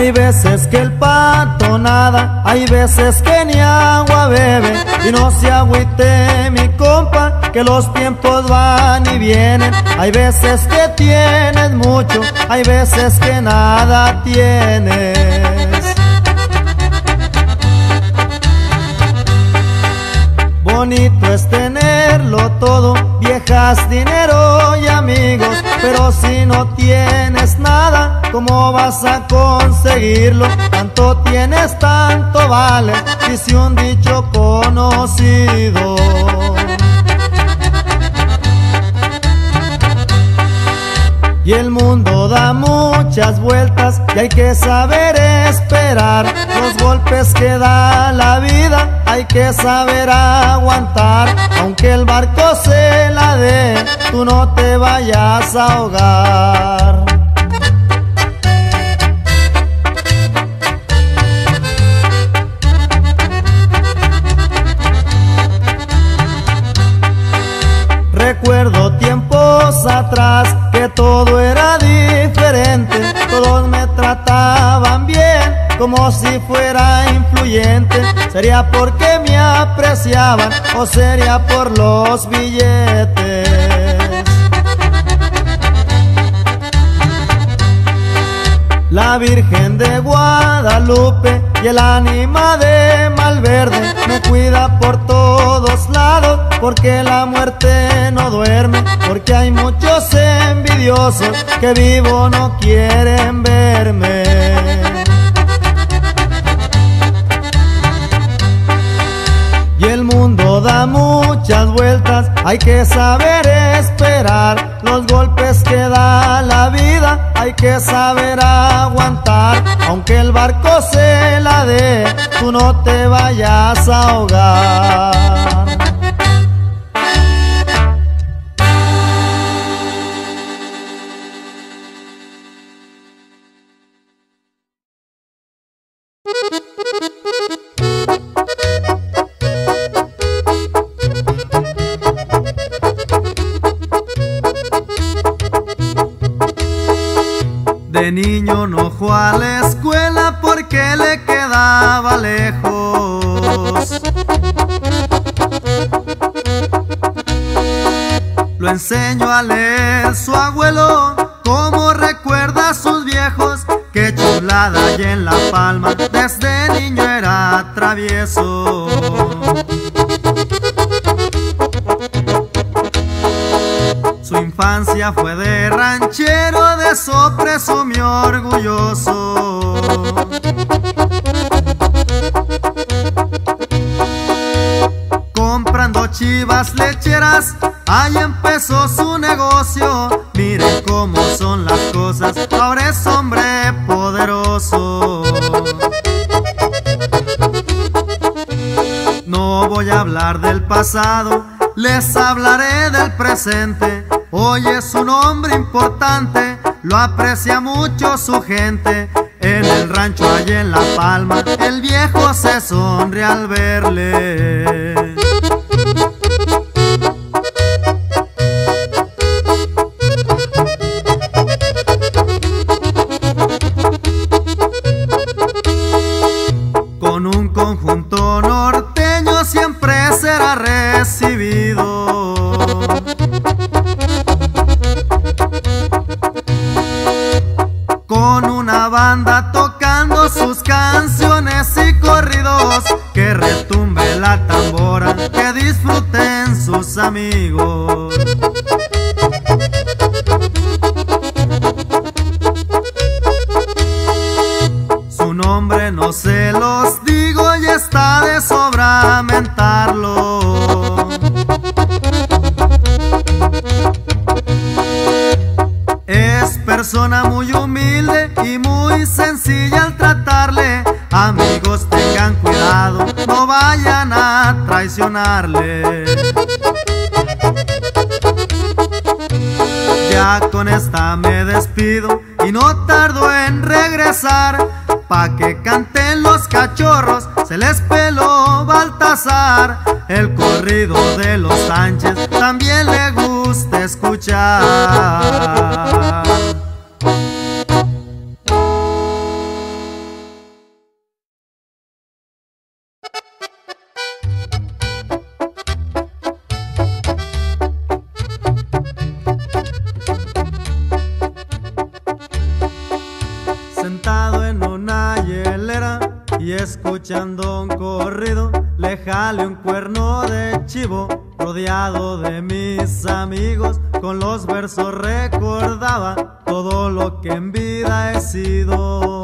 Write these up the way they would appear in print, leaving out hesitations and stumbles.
Hay veces que el pato nada, hay veces que ni agua bebe. Y no se agüite mi compa, que los tiempos van y vienen. Hay veces que tienes mucho, hay veces que nada tienes. Bonito es tenerlo todo, viejas, dinero y amigos, pero si no tienes nada, ¿cómo vas a conseguirlo? Tanto tienes, tanto vale, dice un dicho conocido. Y el mundo da muchas vueltas y hay que saber esperar los golpes que da la vida, hay que saber aguantar. Aunque el barco se la dé, tú no te vayas a ahogar. Recuerdo tiempos atrás que todo era diferente, todos me trataban bien, como si fuera influyente. ¿Sería porque me apreciaban o sería por los billetes? La Virgen de Guadalupe y el ánima de Malverde me cuida por todos lados, porque la muerte no duerme, porque hay muchos envidiosos que vivo no quieren verme. Y el mundo da muchas vueltas, hay que saber esperar los golpes que da la vida, hay que saber aguantar. Aunque el barco se la dé, tú no te vayas a ahogar. De niño no fue a la escuela porque le quedaba lejos. Lo enseñó a leer su abuelo, como recuerda a sus viejos. Qué chulada y en La Palma, desde niño era travieso. Su infancia fue de ranchero, de eso presumió orgulloso. Comprando chivas lecheras, ahí empezó su negocio. Miren cómo son las cosas, ahora es hombre poderoso. No voy a hablar del pasado, les hablaré del presente. Hoy es un hombre importante, lo aprecia mucho su gente. En el rancho allá en La Palma, el viejo se sonríe al verle. Con un conjunto norteño siempre será recibido. Con una banda tocando sus canciones y corridos, que retumbe la tambora, que disfruten sus amigos. Su nombre no se los digo y está de sobra mentarlo. Es persona muy humilde y muy sencilla al tratarle. Amigos, tengan cuidado, no vayan a traicionarle. Ya con esta me despido y no tardo en regresar, pa' que canten los cachorros, se les peló Baltasar. El corrido de los Sánchez también le gusta escuchar. escuchando un corrido, le jalé un cuerno de chivo, rodeado de mis amigos, con los versos recordaba todo lo que en vida he sido.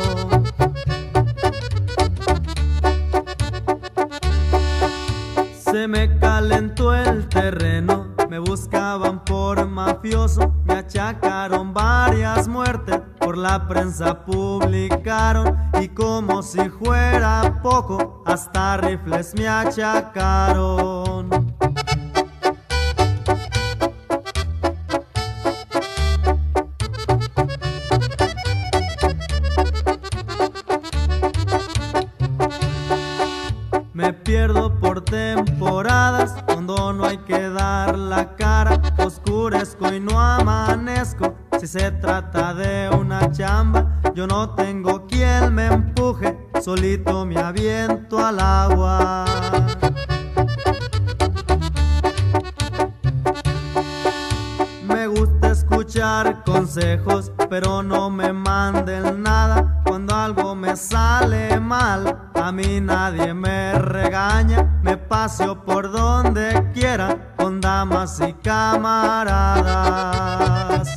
Se me calentó el terreno, me buscaban por mafioso, me achacaron varias muertes, por la prensa publicaron, y como si fuera poco, hasta rifles me achacaron. Me pierdo por temporadas, cuando no hay que dar la cara, oscurezco y no amanezco. Si se trata de una chamba, yo no tengo quien me empuje, solito me aviento al agua. Me gusta escuchar consejos, pero no me manden nada. Cuando algo me sale mal, a mí nadie me regaña. Me paseo por donde quiera, con damas y camaradas.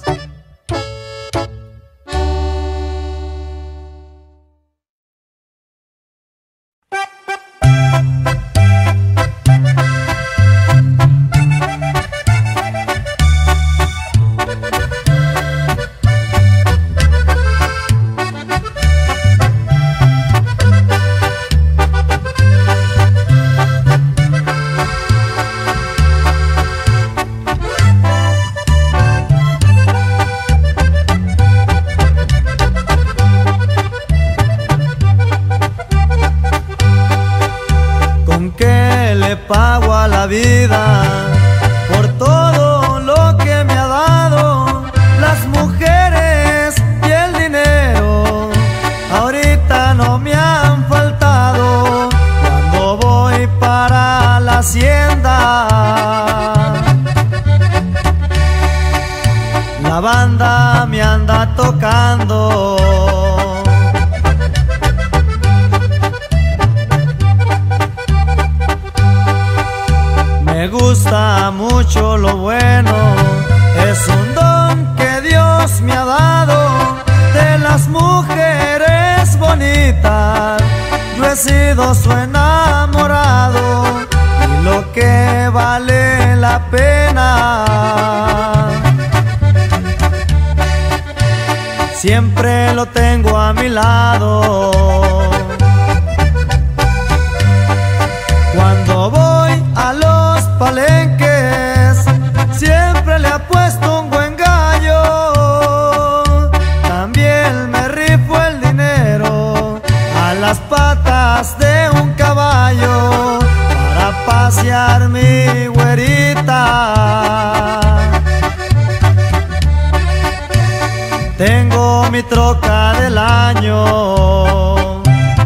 Pago a la vida por todo lo que me ha dado, las mujeres y el dinero ahorita no me han faltado. Cuando voy para la hacienda, la banda me anda tocando. Me gusta mucho lo bueno, es un don que Dios me ha dado. De las mujeres bonitas, yo he sido su enamorado, y lo que vale la pena siempre lo tengo a mi lado. Cuando voy a los palenques, siempre le apuesto un buen gallo. También me rifo el dinero a las patas de un caballo, para pasear mi güerita. Tengo mi troca del año.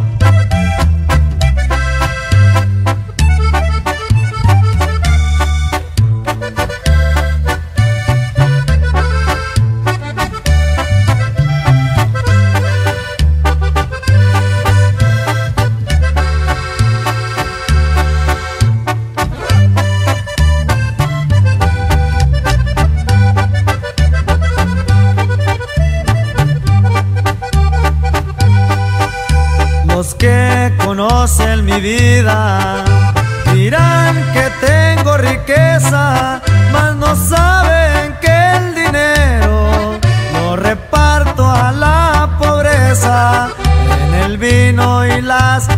Los que conocen mi vida dirán que tengo riqueza, mas no saben que el dinero lo reparto a la pobreza, en el vino y las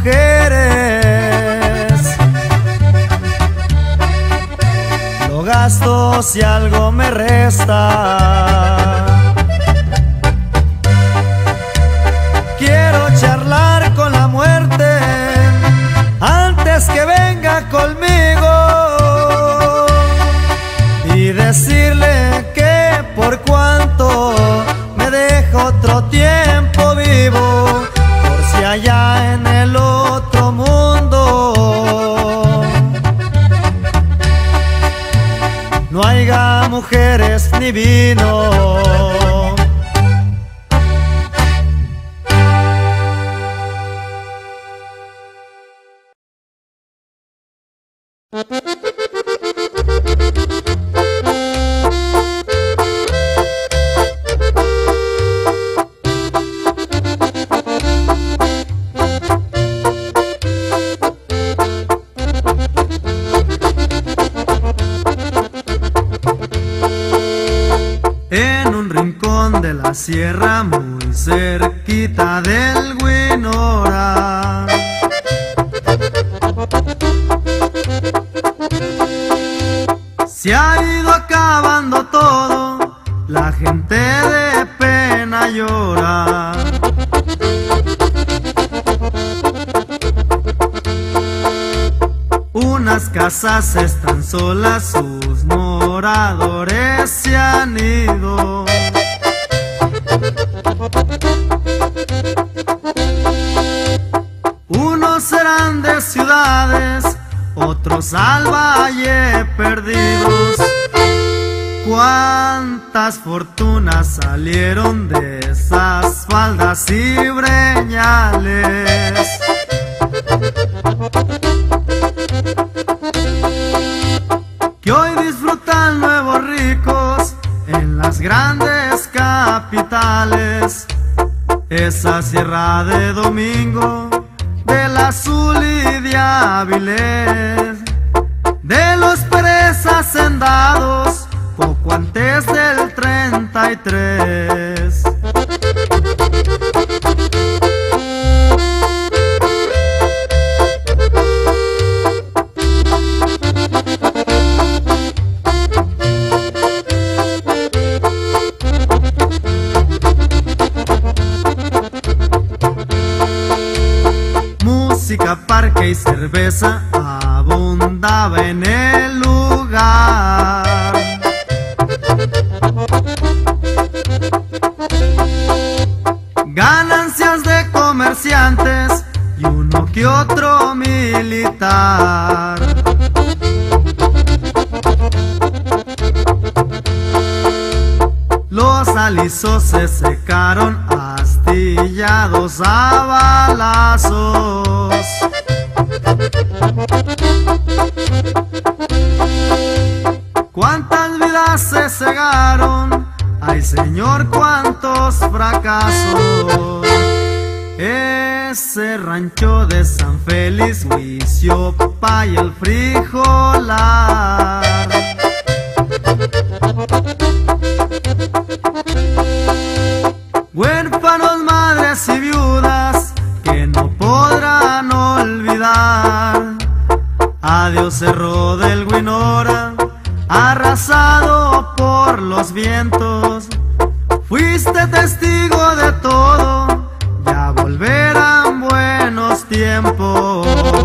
mujeres. Lo gasto si algo me resta. Quiero charlar con la muerte antes que venga conmigo, y decirle que por cuanto me deja otro tiempo vivo, por si allá en el otro mundo no haya mujeres ni vino. sierra muy cerquita del Güinora. Se ha ido acabando todo, la gente de pena llora. Unas casas están solas, sus moradores se han ido. Unos serán de ciudades, otros al valle perdidos. Cuántas fortunas salieron de esas faldas y breñales. Que hoy disfrutan nuevos ricos en las grandes capitales. Esa sierra de Domingo, del Azul y de Avilés, de los Pérez hacendados poco antes del 33. Música, parque y cerveza abundaba en el lugar. Ganancias de comerciantes y uno que otro militar. Los alisos se secaron astillados a balazos. Cuántas vidas se cegaron, ay Señor, cuántos fracasos. Ese rancho de San Félix, Huiziopa y el Frijolar. Huérfanos, madres y viudas que no podrán olvidar. Adiós Cerro del Güinora, arrasado por los vientos. Fuiste testigo de todo, ya volverán buenos tiempos.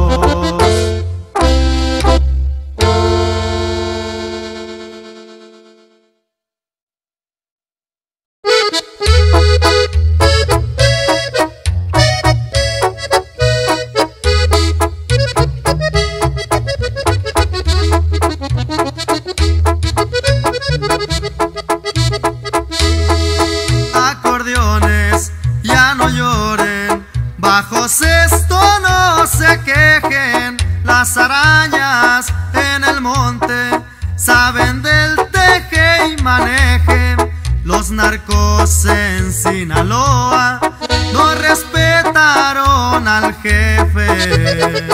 Acordeones, ya no lloren, bajos esto no se quejen. Las arañas en el monte saben del teje y maneje. Los narcos en Sinaloa no respetaron al jefe.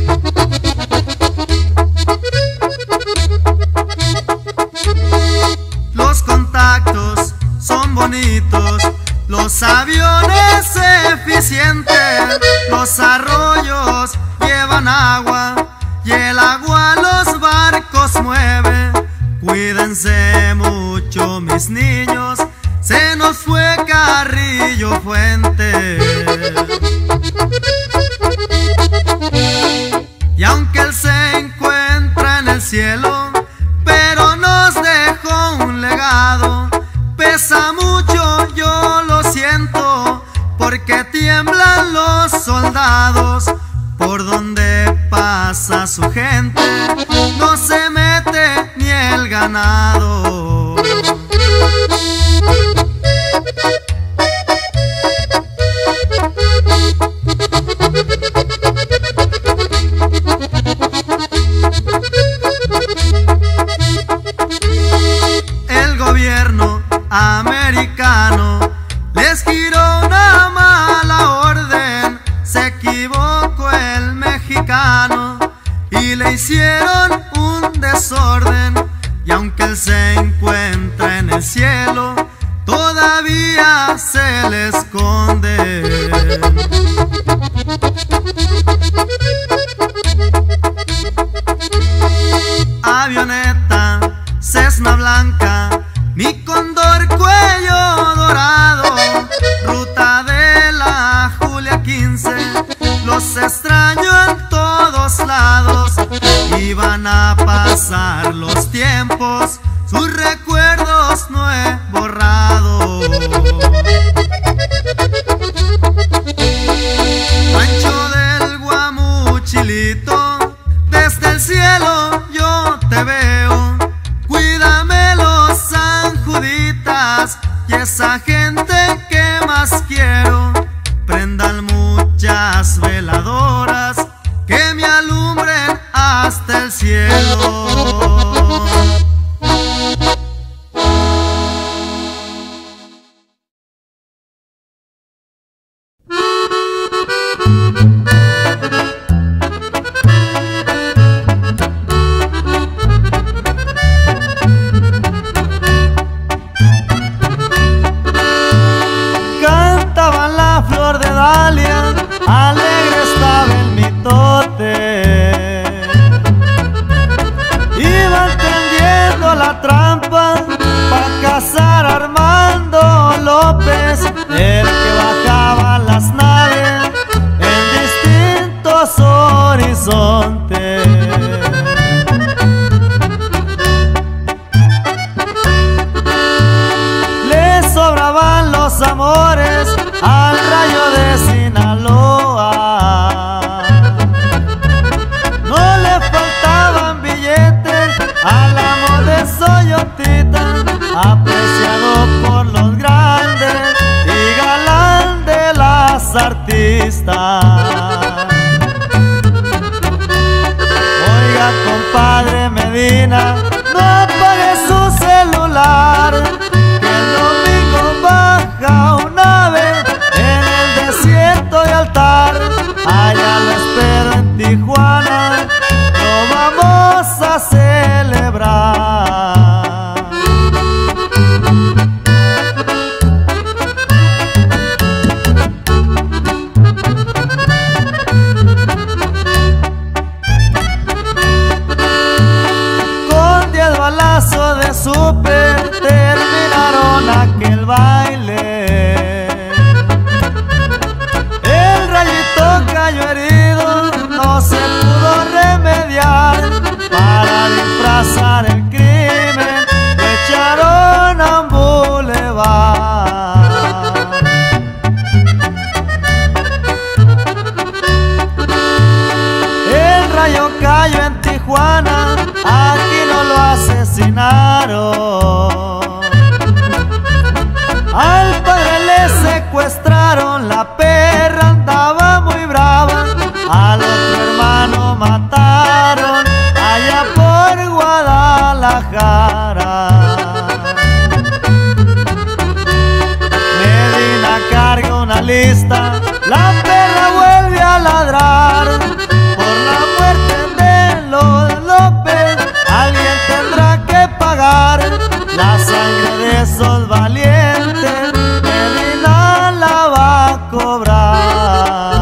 Los contactos son bonitos, los aviones eficientes, los arroyos llevan agua y el agua los barcos mueve. Cuídense mucho, mis niños, se nos fue Carrillo Fuentes. Y aunque él se encuentra en el cielo, pero nos dejó un legado. Pesa mucho, yo lo siento, porque tiemblan los soldados. Por donde pasa su gente, no se mete ni el ganado. El gobierno americano les giró una mala orden, se equivocó el mexicano y le hicieron un desorden. Y aunque él se encuentra en el cielo, todavía se le esconde. Avioneta, Cessna blanca, mi cóndor cuello dorado, ruta de la Julia 15, los extraño en todos lados. Iban a pasar los tiempos, sus recuerdos no he borrado. Rancho del Guamuchilito, desde el cielo yo te veo. Cuídame los San Juditas y esa gente que más quiero. Prendan muchas veladoras que me alumbren hasta el cielo. Cantaban la flor de Dalia, alegre estaba el mitote. Iban tendiendo la trampa para cazar a Armando López, el que bajaba las naves en distintos horizontes. Le sobraban los amores al Rayo de Sinaloa. No le faltaban billetes al amo de Soyotita, apreciado por los grandes y galán de las artistas. Oiga, compadre Medina, no apague su celular, que el domingo baja un ave en el desierto de Altar. Allá lo espero en Tijuana, lo vamos a celebrar. Con 10 balazos de súper terminaron aquel baile. El Rayito cayó herido, no se pudo remediar. Para disfrazar el crimen lo echaron a un bulevar. El Rayo cayó en Tijuana, aquí no lo asesinaron. Al padre le secuestraron, la perra andaba muy brava. Al otro hermano mataron allá por Guadalajara. Medina carga una lista, la perra vuelve a ladrar. Por la muerte de los López alguien tendrá que pagar. La sangre de esos valientes Medina la va a cobrar.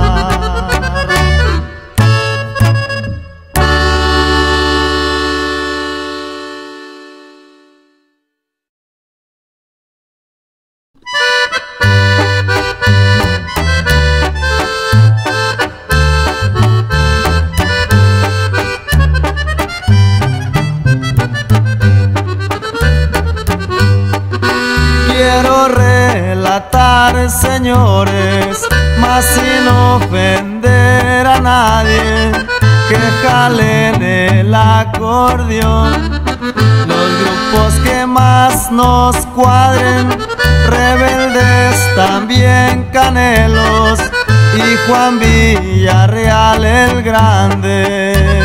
Quiero relatar, señores, más sin ofender a nadie, que jalen el acordeón los grupos que más nos cuadren, rebeldes también Canelos y Juan Villarreal el Grande.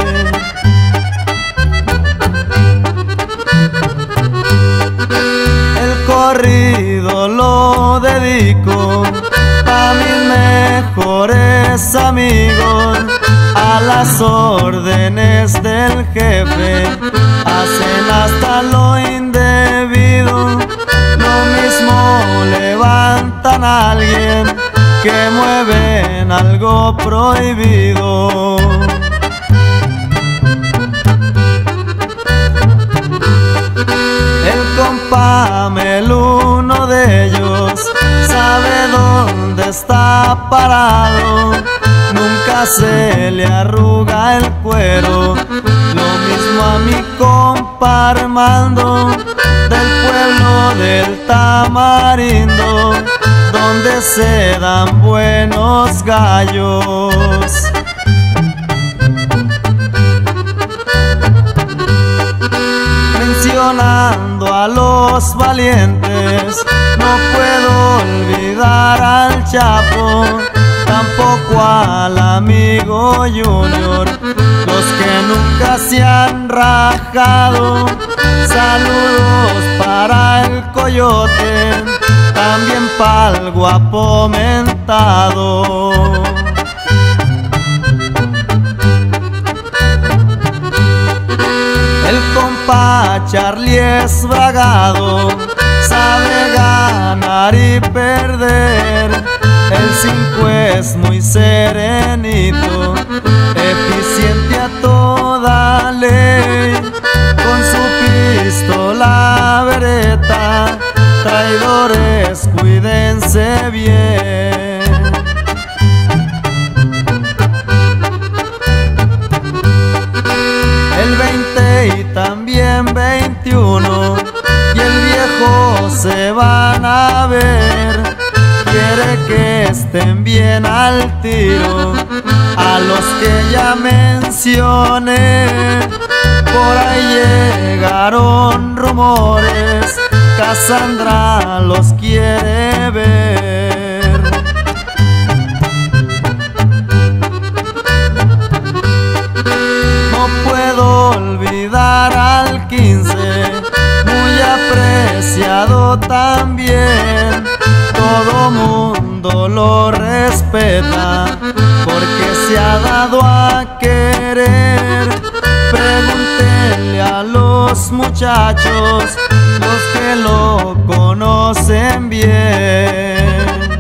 El corrido lo dedico a mis mejores amigos, a las órdenes del jefe hacen hasta lo indebido, lo mismo buscan a alguien que mueve en algo prohibido. El compa Mel, uno de ellos, sabe dónde está parado. Nunca se le arruga el cuero. Lo mismo a mi compa Armando, del pueblo del Tamarindo, donde se dan buenos gallos. Mencionando a los valientes, no puedo olvidar al Chapo, tampoco al amigo Junior, los que nunca se han rajado. Saludos para el Coyote, también pa'l guapo mentado. El compa Charlie es bragado, sabe ganar y perder. El 5 es muy serenito, eficiente a toda ley. Con su pistola Beretta, traidores cuídense bien. El 20 y también 21 y el viejo se van a ver. Quiere que estén bien al tiro a los que ya mencioné. Por ahí llegaron rumores, Cassandra los quiere ver. No puedo olvidar al 15, muy apreciado también. Todo mundo lo respeta porque se ha dado a querer. Pregúntenle a los muchachos, los que lo conocen bien.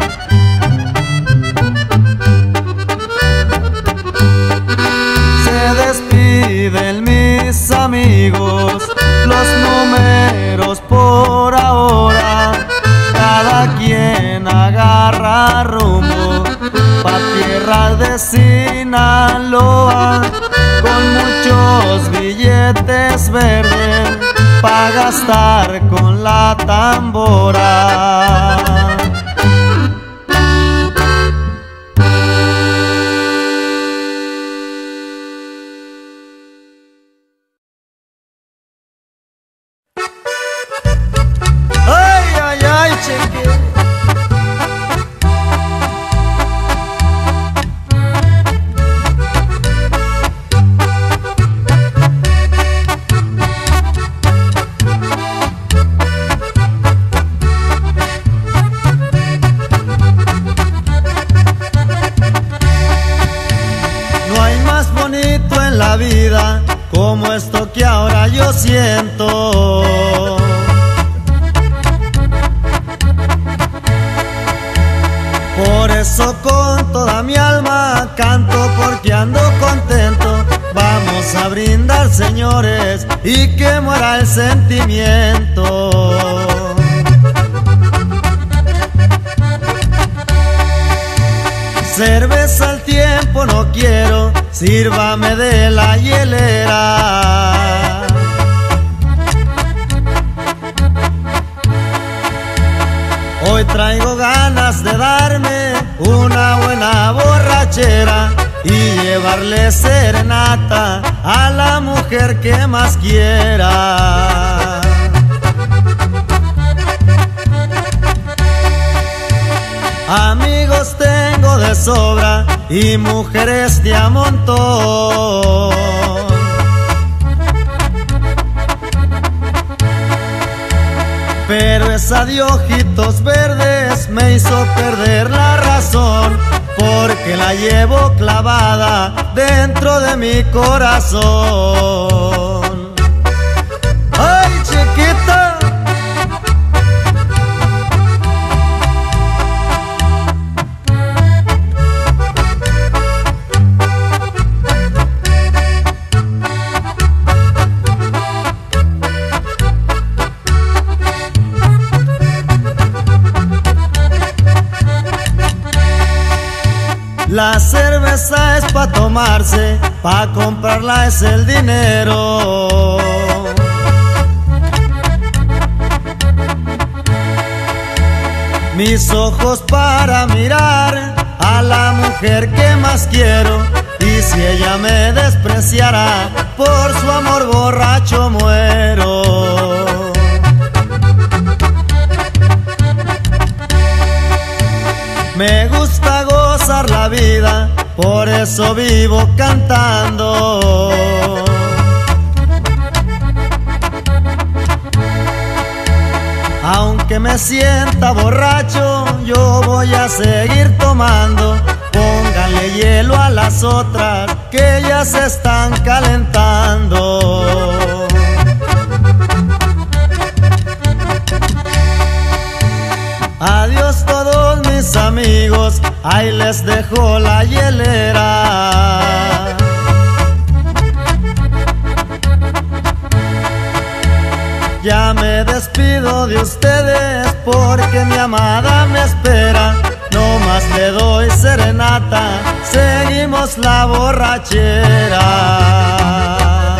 Se despiden mis amigos, los números por ahora. Cada quien agarra rumbo pa' tierra de Sinaloa, con muchos billetes verdes pa' gastar con la tambora. Como esto que ahora yo siento, por eso con toda mi alma canto, porque ando contento. Vamos a brindar, señores, y que muera el sentimiento. Cerveza al tiempo no quiero, sírvame de la hielera. Hoy traigo ganas de darme una buena borrachera y llevarle serenata a la mujer que más quiera. Amigos tengo de sobra y mujeres de a montón. Pero esa de ojitos verdes me hizo perder la razón, porque la llevo clavada dentro de mi corazón. ¡Ay, chiquita! pa' tomarse, pa' comprarla es el dinero. Mis ojos para mirar a la mujer que más quiero, y si ella me despreciara, por su amor borracho muero. Me gusta gozar la vida, por eso vivo cantando. Aunque me sienta borracho, yo voy a seguir tomando. Pónganle hielo a las otras, que ya se están calentando. Adiós todos mis amigos, ahí les dejo la hielera. Ya me despido de ustedes porque mi amada me espera. No más le doy serenata, seguimos la borrachera.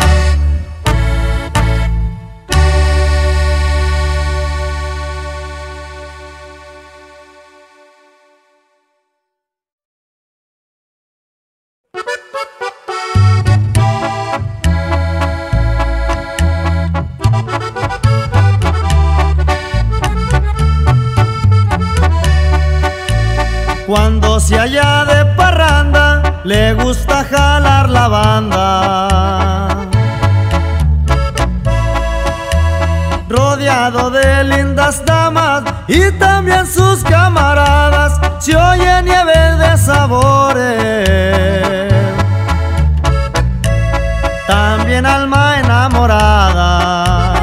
Cuando se halla de parranda, le gusta jalar la banda. Rodeado de lindas damas y también sus camaradas, se oye nieve de sabores. También alma enamorada.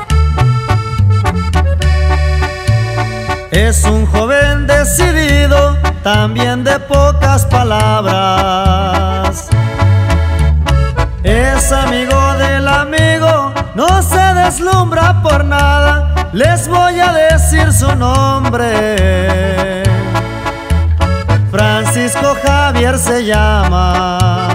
Es un joven decidido, también de pocas palabras. Es amigo del amigo, no se deslumbra por nada. Les voy a decir su nombre. Francisco Javier se llama.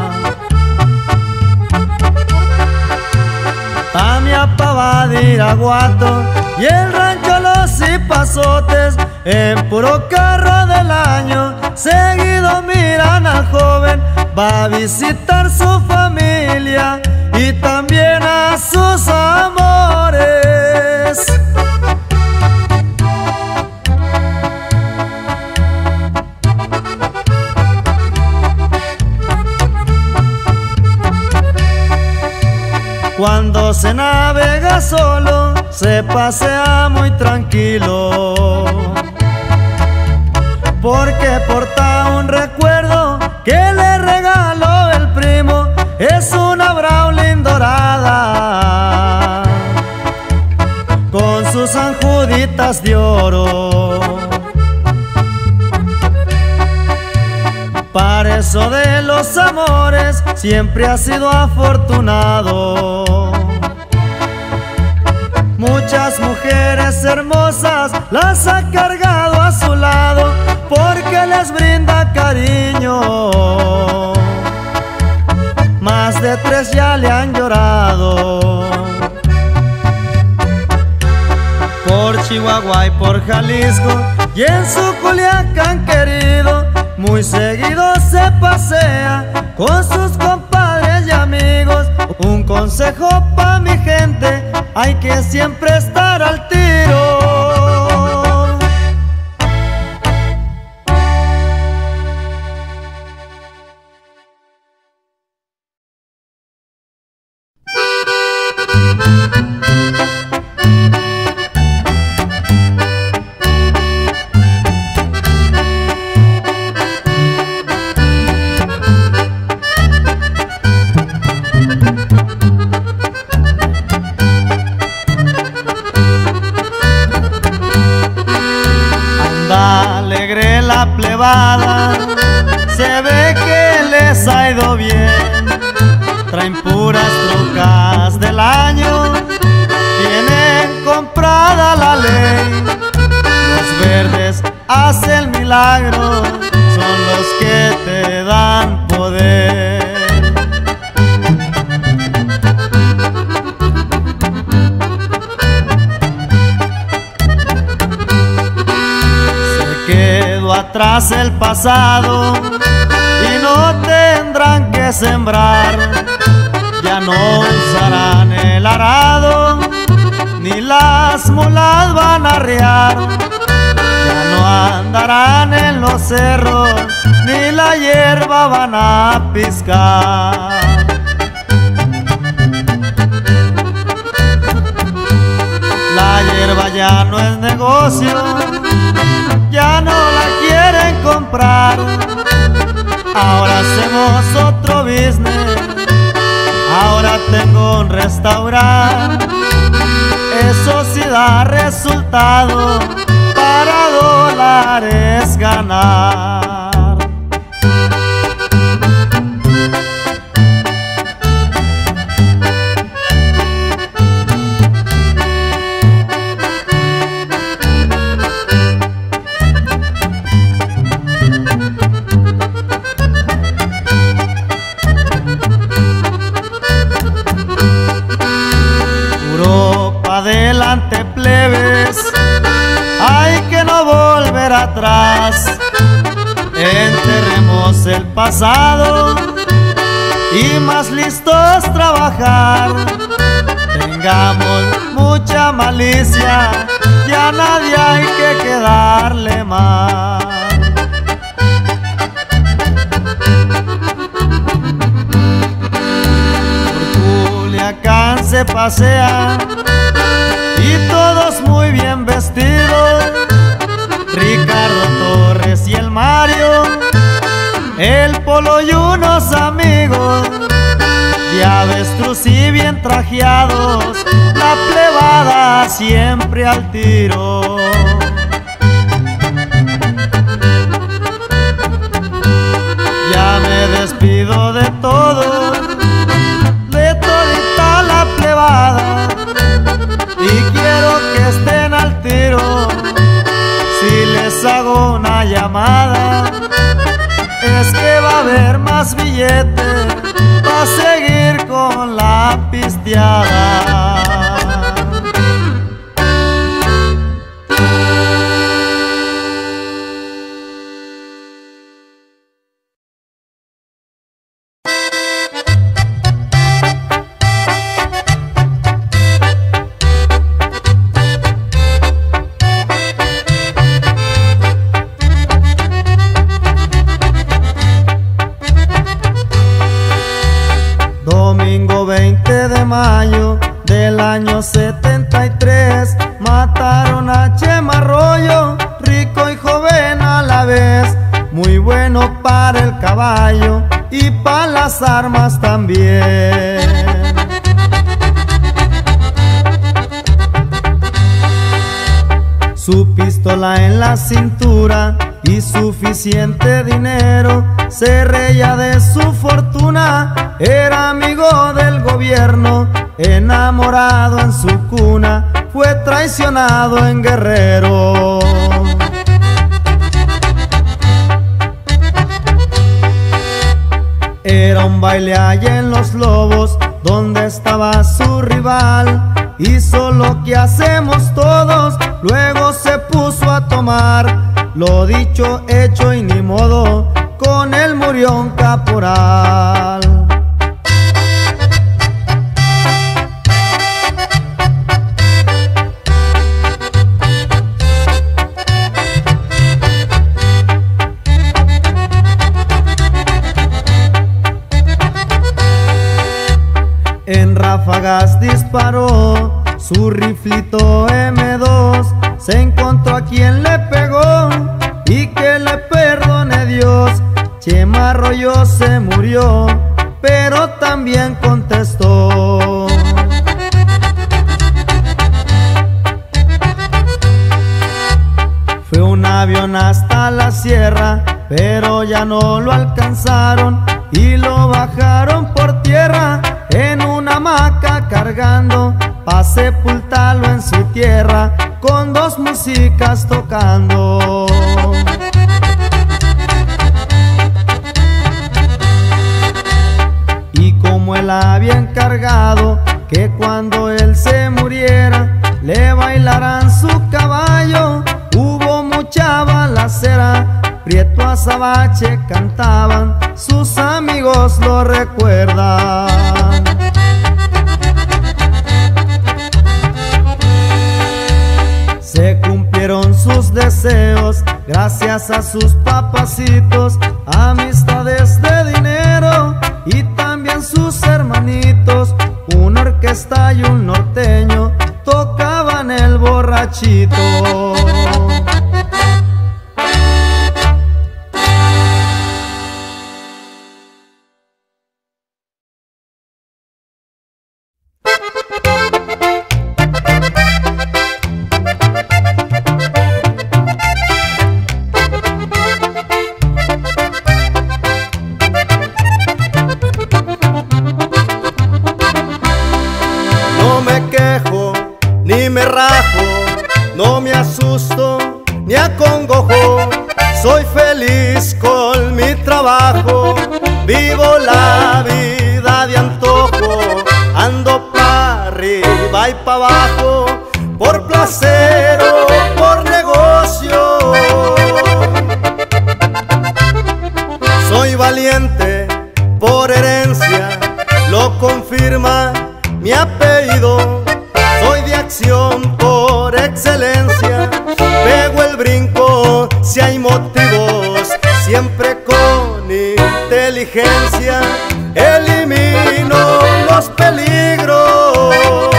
Tamiapa va de Iraguato y el rancho Los Cipazotes, en puro carro del año, seguido miran al joven. Va a visitar su familia y también a sus amores. Cuando se navega solo, se pasea muy tranquilo, porque porta un recuerdo que le regaló el primo. Es una Brawling dorada, con sus anjuditas de oro. Para eso de los amores siempre ha sido afortunado. Muchas mujeres hermosas las ha cargado a su lado, porque les brinda cariño. Más de 3 ya le han llorado. Por Chihuahua y por Jalisco y en su Culiacán querido, muy seguido se pasea con sus compadres y amigos. Un consejo pa' mi gente, hay que siempre estar al tiro. Alegre la plebada, se ve que les ha ido bien. Traen puras trocas del año, tienen comprada la ley. Los verdes hacen milagro, son los que te dan poder. atrás el pasado y no tendrán que sembrar. Ya no usarán el arado, ni las mulas van a arriar. Ya no andarán en los cerros, ni la hierba van a piscar. La hierba ya no es negocio, ya no la quieren comprar. Ahora hacemos otro business, ahora tengo un restaurante. Eso sí da resultado, para dólares ganar. Adelante, plebes, hay que no volver atrás. Enterremos el pasado y más listos trabajar. Tengamos mucha malicia, ya a nadie hay que quedarle mal. Por Culiacán se pasea y todos muy bien vestidos, Ricardo Torres y el Mario, el Polo y unos amigos, de avestruz y bien trajeados, la plebada siempre al tiro. Ya me despido de todos, de todita la plebada, y quiero que estén al tiro. Si les hago una llamada, es que va a haber más billetes para seguir con la pisteada. Domingo 20 de mayo del año 73, mataron a Chema Arroyo, rico y joven a la vez, muy bueno para el caballo y para las armas también. Su pistola en la cintura y suficiente dinero, se reía de su fortuna, era amigo del gobierno, enamorado en su cuna, fue traicionado en Guerrero. Era un baile allá en Los Lobos, donde estaba su rival, hizo lo que hacemos todos, luego se puso a tomar. Lo dicho, hecho y ni modo, con él murió un caporal. En ráfagas disparó su riflito M2, se encontró a quien le pegó y que le perdone Dios. Chema Arroyo se murió, pero también contestó. Fue un avión hasta la sierra, pero ya no lo alcanzaron y lo bajaron por tierra en una hamaca cargando, pa' sepultarlo en su tierra con dos músicas tocando. Y como él había encargado que cuando él se muriera le bailaran su caballo, hubo mucha balacera, Prieto Azabache cantaban, sus amigos lo recuerdan. Se cumplieron sus deseos gracias a sus papacitos, amistades de dinero y también sus hermanitos. Una orquesta y un norteño tocaban el borrachito. No me asusto ni acongojo, soy feliz con mi trabajo, vivo la vida de antojo, ando pa' arriba y pa' abajo, por placer o por negocio. Soy valiente por herencia, lo confirma mi apellido. Soy de acción por excelencia, pego el brinco si hay motivos, siempre con inteligencia, elimino los peligros.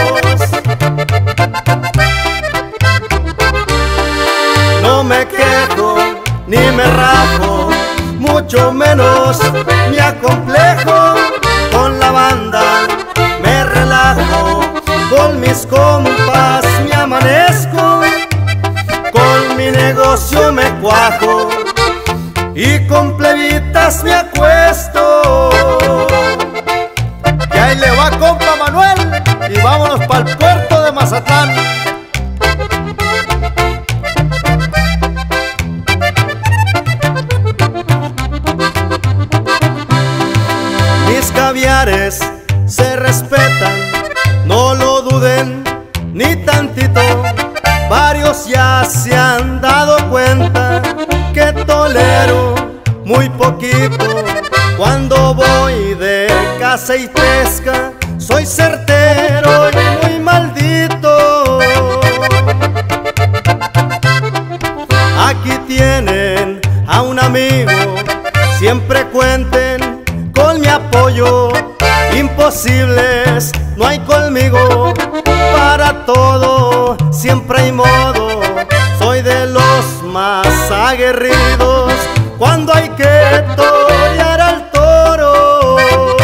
No me quejo ni me rajo, mucho menos me acomplejo, con la banda me relajo, con mis compas me amanezco, con mi negocio me cuajo y con plebitas me acuesto. Y ahí le va compa Manuel y vámonos pa'l puerto de Mazatlán. Mis caviares se respetan, no lo duden ni tantito, varios ya se han dado cuenta que tolero muy poquito. Cuando voy de caza y pesca, soy certero y muy maldito. Aquí tienen a un amigo, siempre cuenten con mi apoyo. Imposibles no hay conmigo, para todo siempre hay modo. Soy de los más aguerridos cuando hay que torear al toro.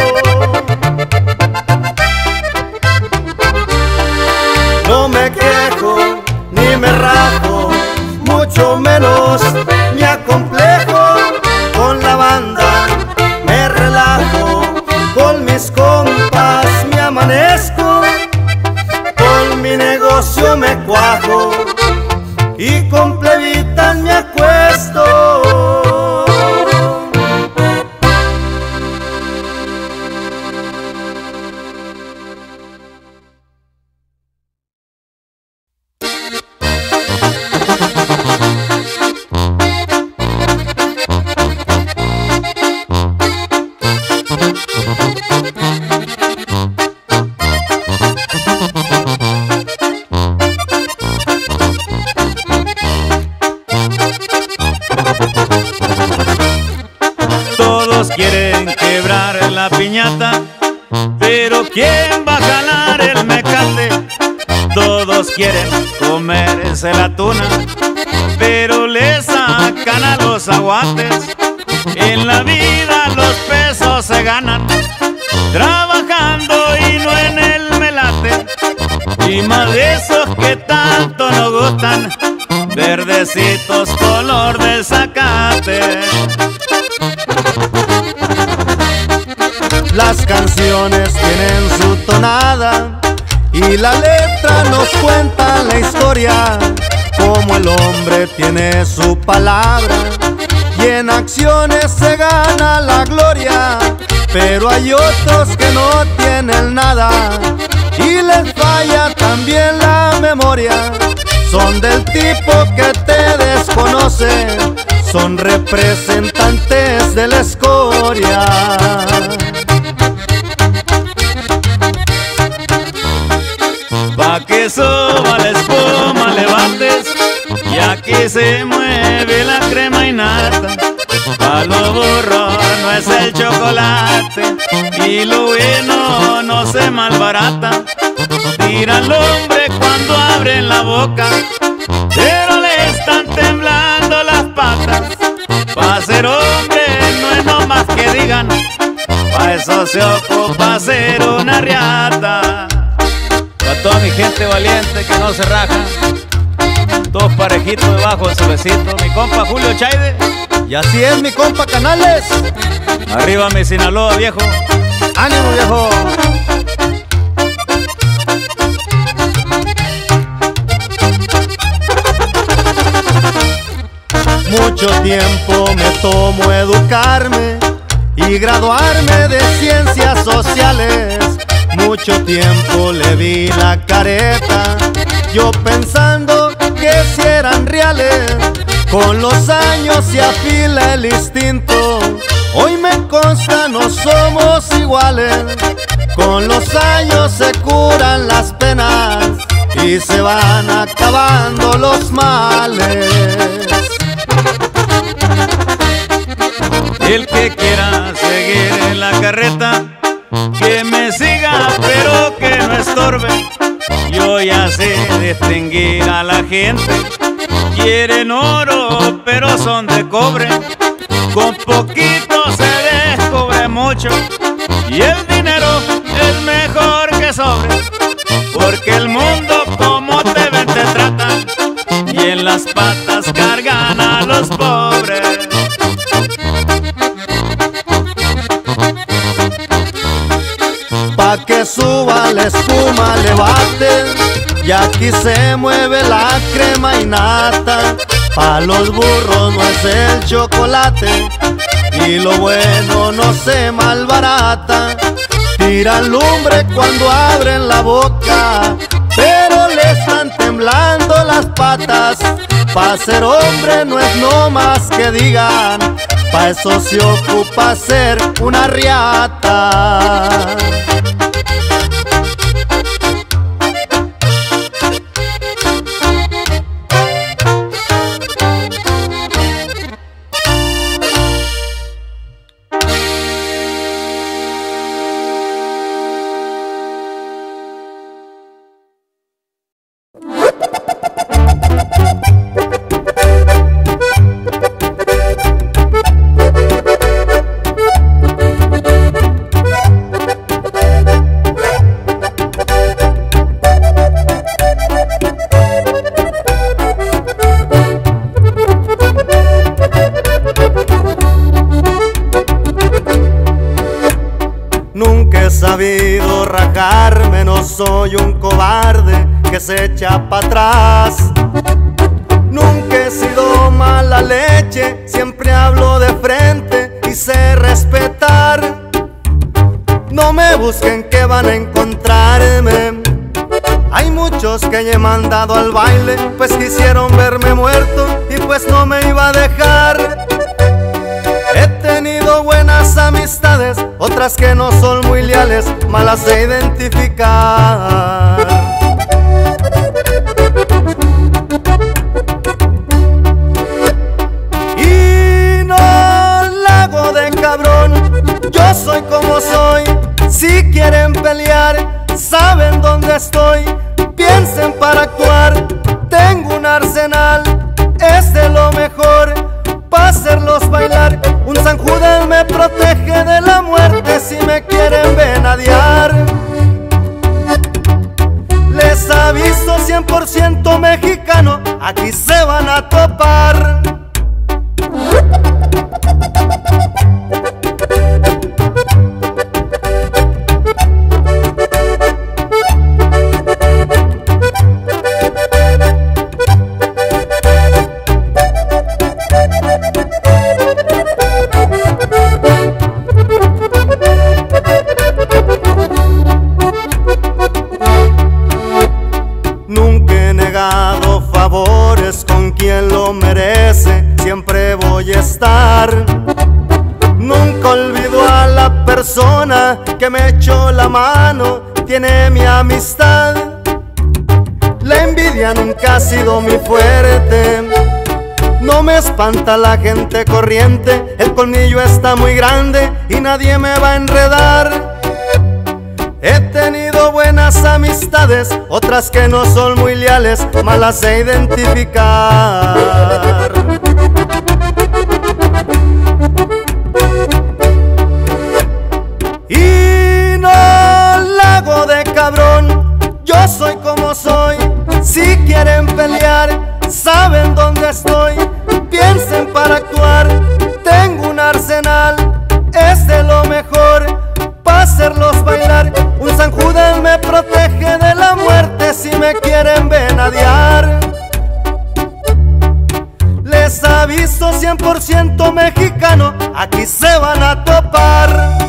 No me quejo ni me rajo, mucho menos me acomplejo, con la banda me relajo, con mis compas me amanezco, con mi negocio me cuajo y con plebitas me acuesto. Quieren quebrar la piñata, pero ¿quién va a jalar el mecate? Todos quieren comerse la tuna, pero le sacan a los aguates. En la vida los pesos se ganan trabajando y no en el melate. Y más de esos que tanto nos gustan, verdecitos color de zacate. Las canciones tienen su tonada y la letra nos cuenta la historia, como el hombre tiene su palabra y en acciones se gana la gloria. Pero hay otros que no tienen nada y les falla también la memoria. Son del tipo que te desconocen, son representantes de la escoria. Pa' que suba la espuma levantes, y aquí se mueve la crema y nata. Pa' los burros no es el chocolate, y lo bueno no se malbarata. Tira al hombre cuando abren la boca, pero le están temblando las patas. Pa' ser hombre no es nomás que digan, pa' eso se ocupa ser una riata. Pa' toda mi gente valiente que no se raja, todos parejitos debajo de su besito. Mi compa Julio Chaide, Y así es, mi compa Canales. arriba mi Sinaloa, viejo. ¡Ánimo, viejo! Mucho tiempo me tomó educarme y graduarme de ciencias sociales. Mucho tiempo le vi la careta, yo pensando que si eran reales. Con los años se afila el instinto, hoy me consta no somos iguales. Con los años se curan las penas y se van acabando los males. El que quiera seguir en la carreta, que me siga pero que no estorbe. Yo ya sé distinguir a la gente, quieren oro pero son de cobre. Con poquito se descubre mucho, y el dinero es mejor que sobre. Porque el mundo como te ven te tratan, y en las patas cargan a los pobres. Pa' que suba la espuma levanten, y aquí se mueve la crema y nata. Pa' los burros no es el chocolate, y lo bueno no se malbarata. Tiran lumbre cuando abren la boca, pero le están temblando las patas. Pa' ser hombre no es no más que digan, pa' eso se ocupa ser una riata. Nunca he sabido rajarme, no soy un cobarde que se echa para atrás. Nunca he sido mala leche, siempre hablo de frente y sé respetar. No me busquen que van a encontrarme, hay muchos que ya he mandado al baile, pues quisieron verme muerto y pues no me iba a dejar. He tenido buenas amistades, otras que no son muy leales, malas de identificar. Y no la hago de cabrón, yo soy como soy. Si quieren pelear, saben dónde estoy. Piensen para actuar, tengo un arsenal, es de lo mejor pa' hacerlos bailar. Un San Judas me protege de la muerte si me quieren venadear. Les aviso 100% mexicano, aquí se van a topar. Nunca he negado favores con quien lo merece, estar. Nunca olvido a la persona que me echó la mano, tiene mi amistad. La envidia nunca ha sido mi fuerte, no me espanta la gente corriente. El colmillo está muy grande y nadie me va a enredar. He tenido buenas amistades, otras que no son muy leales, malas sé identificar. Y no la hago de cabrón, yo soy como soy. Si quieren pelear, saben dónde estoy. Piensen para actuar, tengo un arsenal, es de lo mejor para hacerlos bailar. Un San Judas me protege de la muerte si me quieren venadear. Les aviso 100% mexicano, aquí se van a topar.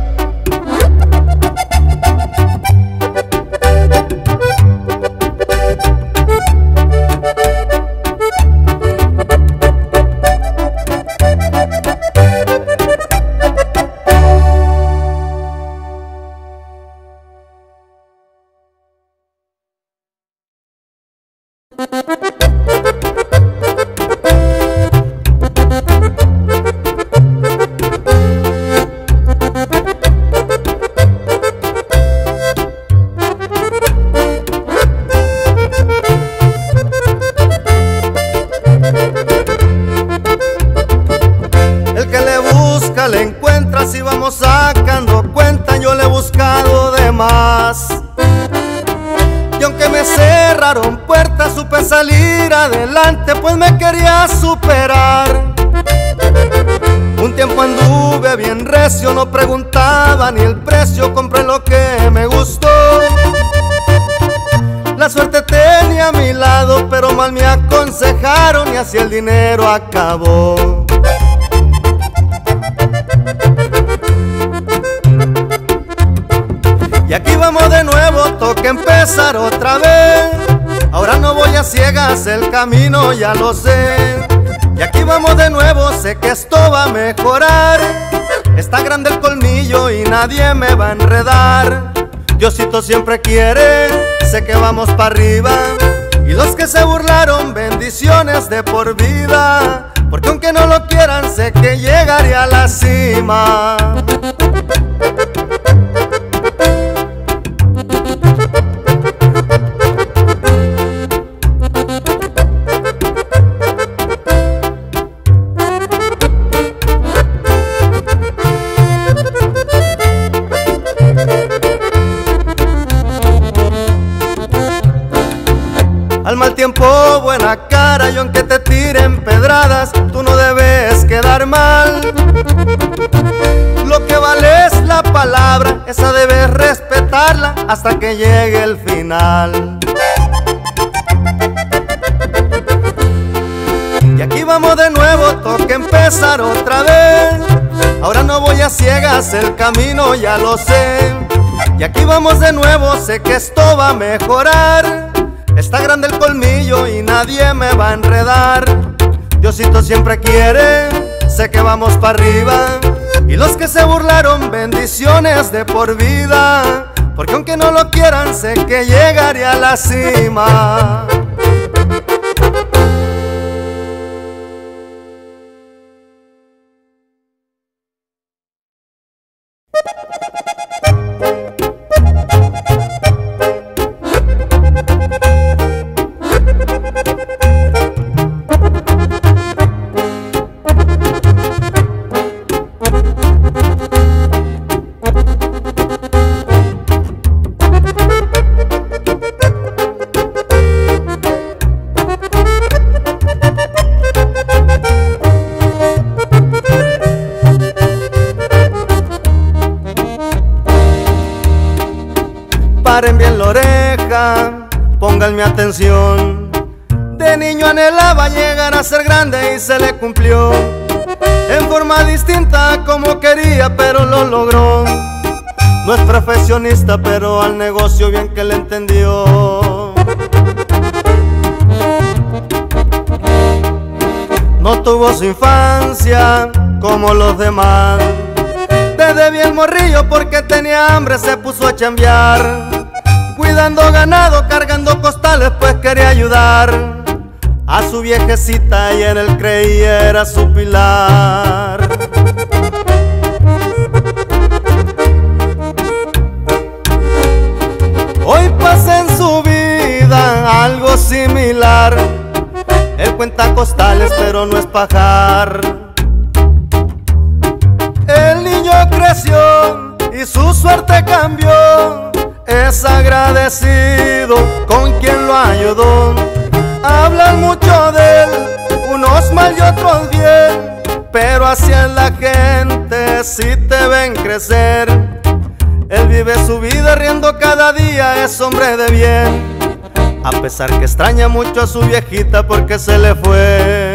Le encuentra si vamos sacando cuenta, yo le he buscado de más. Y aunque me cerraron puertas, supe salir adelante, pues me quería superar. Un tiempo anduve bien recio, no preguntaba ni el precio, compré lo que me gustó. La suerte tenía a mi lado, pero mal me aconsejaron y así el dinero acabó. Y aquí vamos de nuevo, toca empezar otra vez. Ahora no voy a ciegas, el camino ya lo sé. Y aquí vamos de nuevo, sé que esto va a mejorar. Está grande el colmillo y nadie me va a enredar. Diosito siempre quiere, sé que vamos para arriba. Y los que se burlaron, bendiciones de por vida. Porque aunque no lo quieran, sé que llegaré a la cima. Al mal tiempo, buena cara, y aunque te tiren pedradas, tú no debes quedar mal. Lo que vale es la palabra, esa debes respetarla hasta que llegue el final. Y aquí vamos de nuevo, toca empezar otra vez. Ahora no voy a ciegas, el camino ya lo sé. Y aquí vamos de nuevo, sé que esto va a mejorar. Está grande el colmillo y nadie me va a enredar. Diosito siempre quiere, sé que vamos para arriba. Y los que se burlaron, bendiciones de por vida. Porque aunque no lo quieran, sé que llegaré a la cima. Paren bien la oreja, pónganme atención. De niño anhelaba llegar a ser grande y se le cumplió. En forma distinta como quería, pero lo logró. No es profesionista, pero al negocio bien que le entendió. No tuvo su infancia como los demás. Desde bien morrillo porque tenía hambre se puso a chambear, cuidando ganado, cargando costales, pues quería ayudar a su viejecita y en él creía era su pilar. Hoy pasa en su vida algo similar. Él cuenta costales pero no es pajar. El niño creció y su suerte cambió. Es agradecido con quien lo ayudó. Hablan mucho de él, unos mal y otros bien, pero así es la gente si te ven crecer. Él vive su vida riendo cada día, es hombre de bien, a pesar que extraña mucho a su viejita porque se le fue.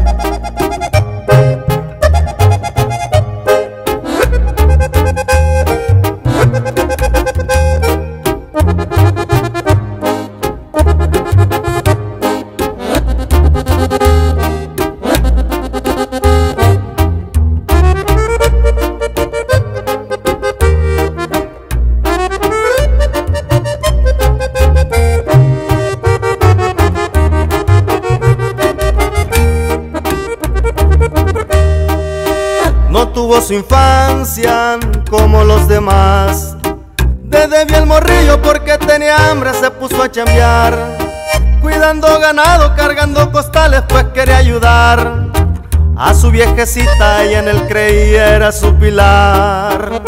No tuvo su infancia como los demás. Desde bien morrillo porque tenía hambre se puso a chambear, cuidando ganado, cargando costales, pues quería ayudar a su viejecita y en él creía era su pilar.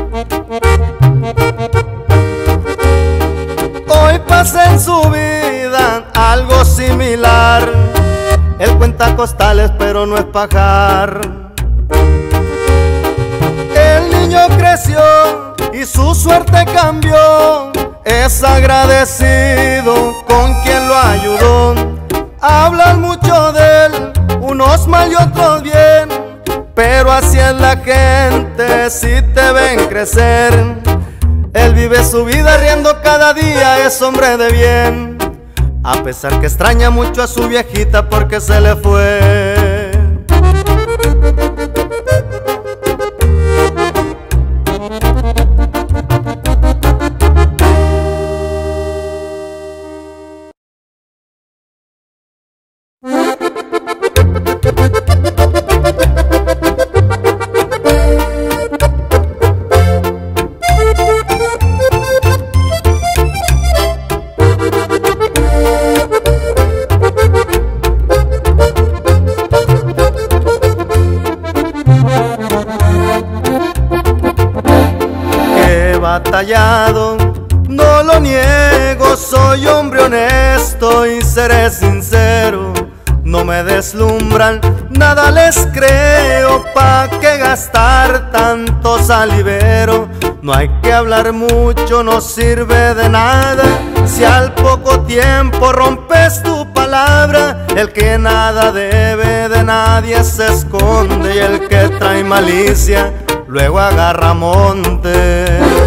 Hoy pasa en su vida algo similar. Él cuenta costales pero no es pajar. El niño creció y su suerte cambió. Es agradecido con quien lo ayudó. Hablan mucho de él, unos mal y otros bien, pero así es la gente si te ven crecer. Él vive su vida riendo cada día, es hombre de bien, a pesar que extraña mucho a su viejita porque se le fue. Batallado, no lo niego, soy hombre honesto y seré sincero. No me deslumbran, nada les creo, pa' qué gastar tanto salivero. No hay que hablar mucho, no sirve de nada, si al poco tiempo rompes tu palabra. El que nada debe de nadie se esconde y el que trae malicia luego agarra monte.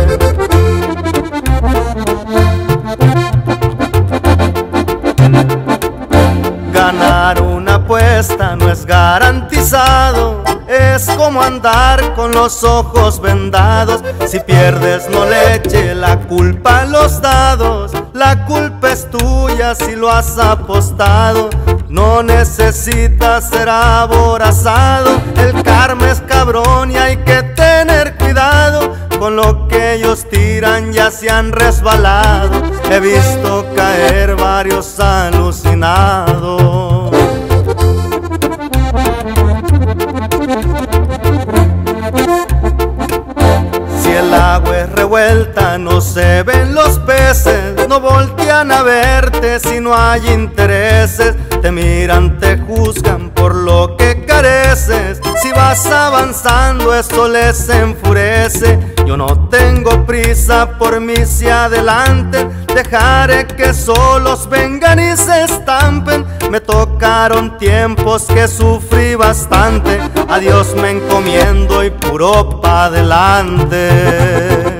Ganar una apuesta no es garantizado, es como andar con los ojos vendados. Si pierdes no le eche la culpa a los dados, la culpa es tuya si lo has apostado. No necesitas ser aborazado, el karma es cabrón y hay que tener cuidado. Con lo que ellos tiran ya se han resbalado, he visto caer varios alucinados. Si el agua es revuelta no se ven los peces, no voltean a verte si no hay intereses. Te miran, te juzgan por lo que careces. Si vas avanzando esto les enfurece. Yo no tengo prisa, por mí si adelante. Dejaré que solos vengan y se estampen. Me tocaron tiempos que sufrí bastante. A Dios me encomiendo y puro pa' adelante.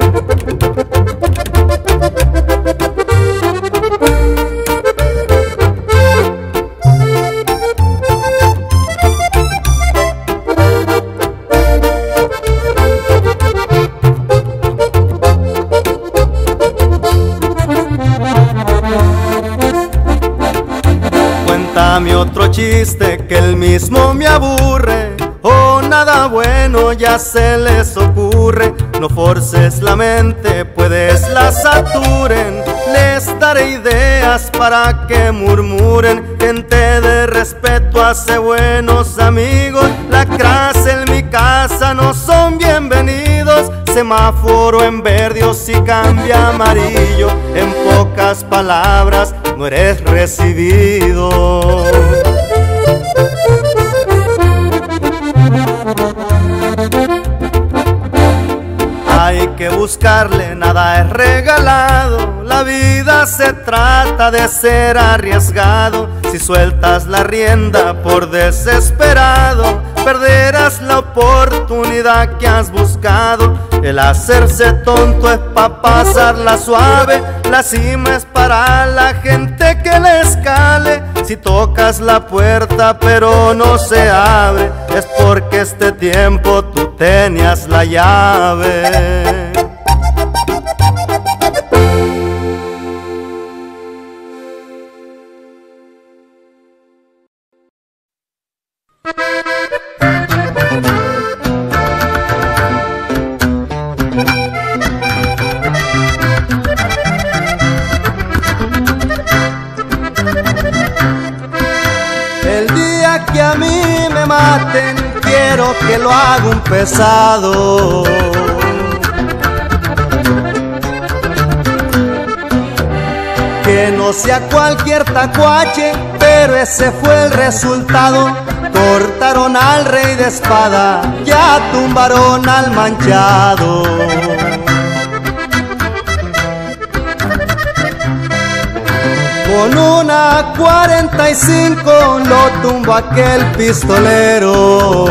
chiste que él mismo me aburre, nada bueno ya se les ocurre. No forces la mente, puedes la saturen. Les daré ideas para que murmuren. Gente de respeto hace buenos amigos. Lacras en mi casa no son bienvenidos. Semáforo en verde o si cambia amarillo. En pocas palabras no eres recibido. Hay que buscarle, nada es regalado. La vida se trata de ser arriesgado. Si sueltas la rienda por desesperado, perderás la oportunidad que has buscado. El hacerse tonto es pa' pasarla suave. La cima es para la gente que le escale. Si tocas la puerta pero no se abre, es porque este tiempo tú tenías la llave. Que a mí me maten, quiero que lo haga un pesado. Que no sea cualquier tacuache, pero ese fue el resultado. Cortaron al rey de espada, ya tumbaron al manchado. Con una 45 lo tumbó aquel pistolero.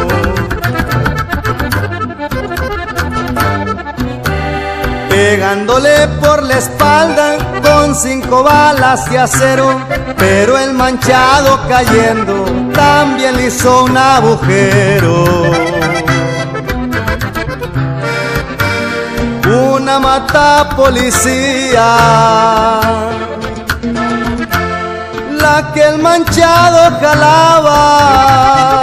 Pegándole por la espalda con 5 balas de acero, pero el manchado cayendo también le hizo un agujero. Una mata policía, la que el manchado jalaba,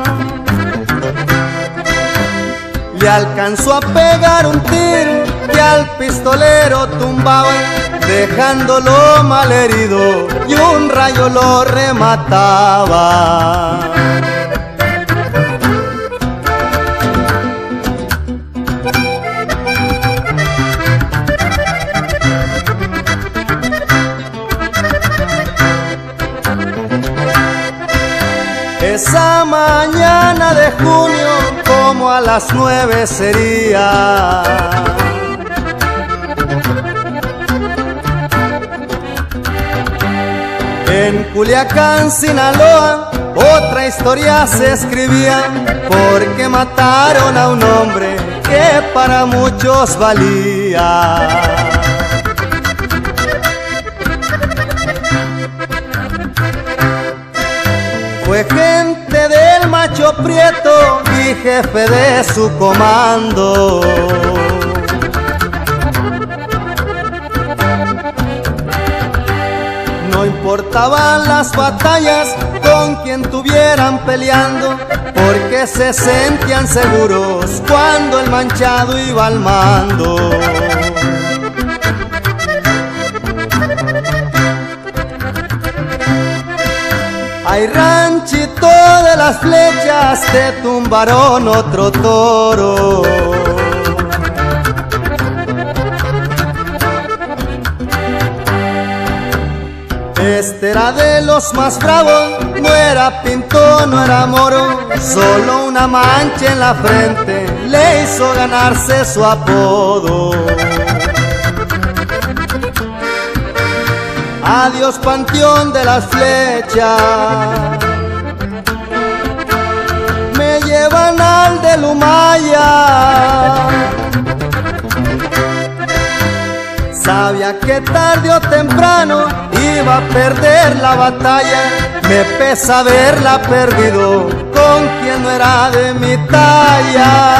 le alcanzó a pegar un tiro que al pistolero tumbaba, dejándolo malherido y un rayo lo remataba. Esa mañana de junio, como a las 9 sería, en Culiacán, Sinaloa, otra historia se escribía, porque mataron a un hombre que para muchos valía. Fue gente del Macho Prieto y jefe de su comando. No importaban las batallas con quien tuvieran peleando, porque se sentían seguros cuando el manchado iba al mando. Ay, ranchito de las flechas, te tumbaron otro toro. Este era de los más bravos, no era pinto, no era moro, solo una mancha en la frente le hizo ganarse su apodo. Adiós Panteón de las Flechas, me llevan al de Lumaya. Sabía que tarde o temprano iba a perder la batalla, me pesa haberla perdido con quien no era de mi talla.